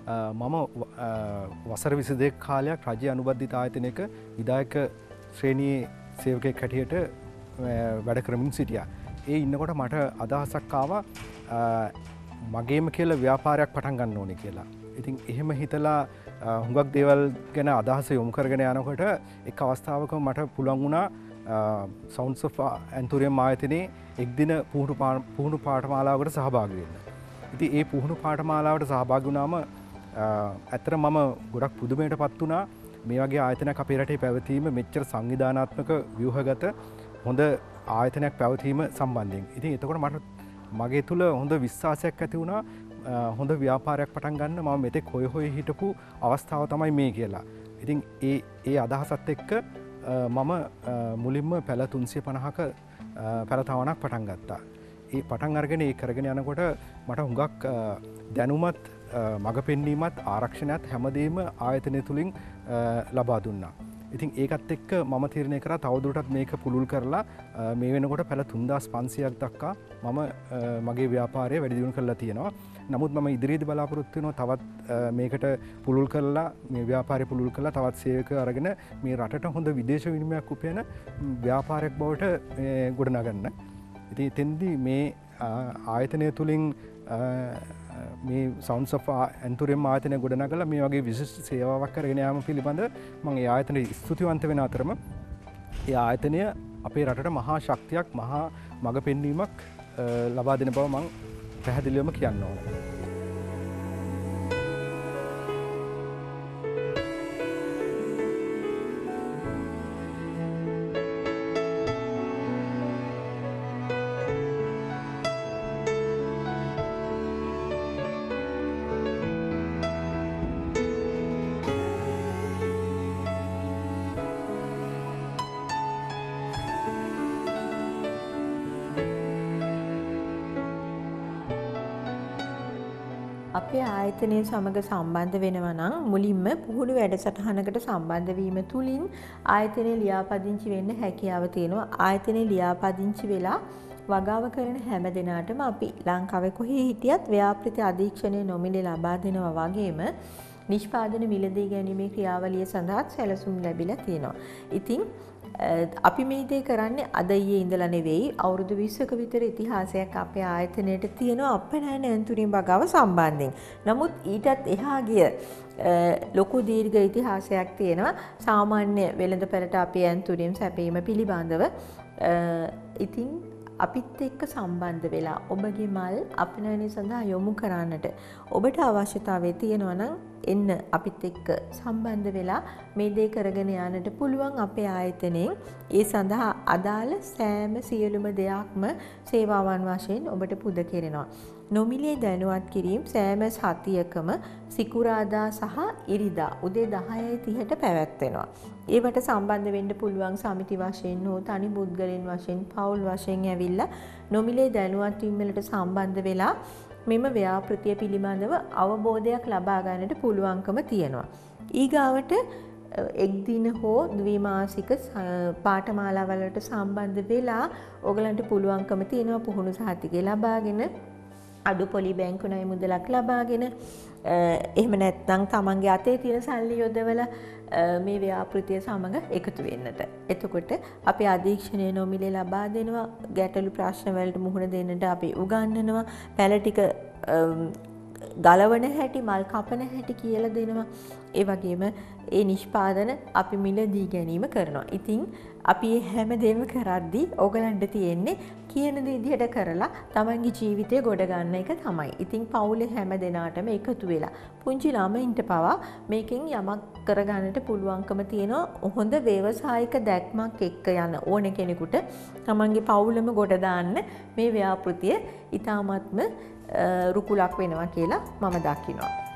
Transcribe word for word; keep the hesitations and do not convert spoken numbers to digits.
මම වසර විසි දෙක කාලයක් රජය අනුබද්ධිත ආයතනයක විධායක ශ්‍රේණියේ සේවකයෙක් හැටියට වැඩ කරමින් සිටියා. ඒ ඉන්නකොට මට අදහසක් ආවා මගේම කියලා ව්‍යාපාරයක් පටන් ගන්න ඕනේ කියලා. ඉතින් එහෙම හිතලා හුඟක් දේවල් ගැන අදහස යොමු කරගෙන යනකොට එක් අවස්ථාවක මට පුළුවන් වුණා සවුන්ඩ්ස් ඔෆ් ඇන්තූරියම් ආයතනයේ එක් දින පුහුණු පුහුණු පාඨමාලාවකට සහභාගී වෙන්න. ඉතින් ඒ පුහුණු පාඨමාලාවට සහභාගී වුණාම ඇත්තට මම ගොඩක් පුදුමයටපත් වුණා. මේ වගේ ආයතනයක් අපේ රටේ පැවතීම මෙච්චර සංවිධානාත්මක ව්‍යුහගත හොඳ ආයතනයක් පැවතීම සම්බන්ධයෙන්. ඉතින් එතකොට මට මගේ තුල හොඳ විශ්වාසයක් ඇති වුණා හොඳ ව්‍යාපාරයක් පටන් ගන්න මම මෙතෙක් හොය හොය හිටපු අවස්ථාව තමයි මේ කියලා. ඉතින් ඒ ඒ අදහසත් එක්ක මම මුලින්ම පැල තුන්සිය පනහක පැලතවනක් පටන් ගත්තා. ඒ පටන් අරගෙන ඒ කරගෙන යනකොට මට හුඟක් දැනුමත් මඟ පෙන්වීමත් ආරක්ෂණයත් හැමදේම ආයතනය තුලින් ලබා දුන්නා. ඉතින් ඒකත් එක්ක මම තීරණය කරා තවදුරටත් මේක පුළුල් කරලා මේ වෙනකොට පැල තුන්දාස් පන්සියයක් දක්වා මම මගේ ව්‍යාපාරය වැඩි දියුණු කරලා තියෙනවා. නමුත් මම ඉදිරියේදී බලාපොරොත්තු වෙනවා තවත් මේකට පුළුල් කරලා මේ ව්‍යාපාරය පුළුල් කරලා තවත් සේවකයෝ අරගෙන මේ රටට හොඳ විදේශ විනිමයක් උපයන ව්‍යාපාරයක් බවට ගොඩනගන්න. ඉතින් එතෙන්දී මේ ආයතනය තුලින් මේ සවුන්ඩ්ස් ඔෆ් ඇන්තූරියම් ආයතනය ගොඩනගලා මේ වගේ විශිෂ්ට සේවාවක් කරගෙන යාම පිළිබඳ මම ඒ ආයතනයේ ස්තුතිවන්ත වෙන අතරම ඒ ආයතනය අපේ රටට මහා ශක්තියක් මහා මඟ පෙන්වීමක් ලබා දෙන බව මම පැහැදිලිවම කියන්න ඕනේ. අපේ ආයතනය සමග සම්බන්ධ වෙනවා නම් මුලින්ම පුහුණු වැඩසටහනකට සම්බන්ධ වීම තුලින් ආයතනයේ ලියාපදිංචි වෙන්න හැකියාව තියෙනවා. ආයතනයේ ලියාපදිංචි වෙලා වගාව කරන හැම දිනාටම අපි ලංකාවේ කොහේ හිටියත් ව්‍යාපෘති අධීක්ෂණය නොමිලේ ලබා දෙනවා වගේම නිෂ්පාදන මිලදී ගැනීමේ ක්‍රියාවලිය සඳහා සැලසුම් ලැබිලා තියෙනවා. ඉතින් අපි මේ දේ කරන්නේ අද ඊයේ ඉඳලා නෙවෙයි අවුරුදු විස්සක විතර ඉතිහාසයක් අපේ ආයතනයට තියෙනවා අපනෑන ඇන්තූරියම් වගාව සම්බන්ධයෙන්. නමුත් ඊටත් එහා ගිය ලොකු දීර්ඝ ඉතිහාසයක් තියෙනවා සාමාන්‍ය වෙළඳපළට අපේ ඇන්තූරියම් සැපීම පිළිබඳව. ඉතින් අපිත් එක්ක සම්බන්ධ වෙලා ඔබගේ මල් අපනෑනේ සඳහා යොමු කරන්නට ඔබට අවශ්‍යතාවය තියෙනවා නම් එන්න අපිත් එක්ක සම්බන්ධ වෙලා මේ දේ කරගෙන යන්නට පුළුවන් අපේ ආයතනයෙන්. ඒ සඳහා අදාළ සෑම සියලුම දෙයක්ම සේවාවන් වශයෙන් ඔබට පුද කෙරෙනවා. නොමිලේ දැනුවත් කිරීම සෑම සතියකම සිකුරාදා සහ ඉරිදා උදේ දහයයි තිහට පැවැත්වෙනවා. ඒවට සම්බන්ධ වෙන්න පුළුවන් සමිති වශයෙන් හෝ තනි පුද්ගලයන් වශයෙන් පවුල් වශයෙන් ඇවිල්ලා නොමිලේ දැනුවත් වීම වලට සම්බන්ධ වෙලා මෙම ව්‍යාපෘතිය පිළිබඳව අවබෝධයක් ලබා ගන්නට පුළුවන්කම තියෙනවා. ඊගාවට එක් දින හෝ ද්විමාසික පාඨමාලාවලට සම්බන්ධ වෙලා ඔයගලන්ට පුළුවන්කම තියෙනවා පුහුණු සහතිකය ලබාගෙන අඩු පොලි බැංකු ණය මුදලක් ලබාගෙන එහෙම නැත්නම් තමන්ගේ අතේ තියෙන සල්ලි යොදවලා මේ ව්‍යාපෘතිය සමග එකතු වෙන්නට. එතකොට අපි අධීක්ෂණය නොමිලේ ලබා දෙනවා. ගැටලු ප්‍රශ්න වලට මුහුණ දෙන්නට අපි උගන්වනවා. පැල ටික ගලවන හැටි, මල් කපන හැටි කියලා දෙනවා. ඒ වගේම ඒ නිෂ්පාදන අපි මිලදී ගැනීම කරනවා. ඉතින් අපි හැම දෙයක්ම කරද්දී ඕගලන්ට තියෙන්නේ කියන විදිහට කරලා තමන්ගේ ජීවිතය ගොඩ ගන්න එක තමයි. ඉතින් පවුලේ හැම දෙනාටම එකතු වෙලා පුංචි ළමයින්ට පවා මේකෙන් යමක් කරගන්නට පුළුවන්කම තියෙනවා. හොඳ ව්‍යවසායික දැක්මක් එක්ක යන ඕන කෙනෙකුට තමන්ගේ පවුලම ගොඩ දාන්න මේ ව්‍යාපෘතිය ඉතාමත්ම රුකුලක් වෙනවා කියලා මම දකිනවා.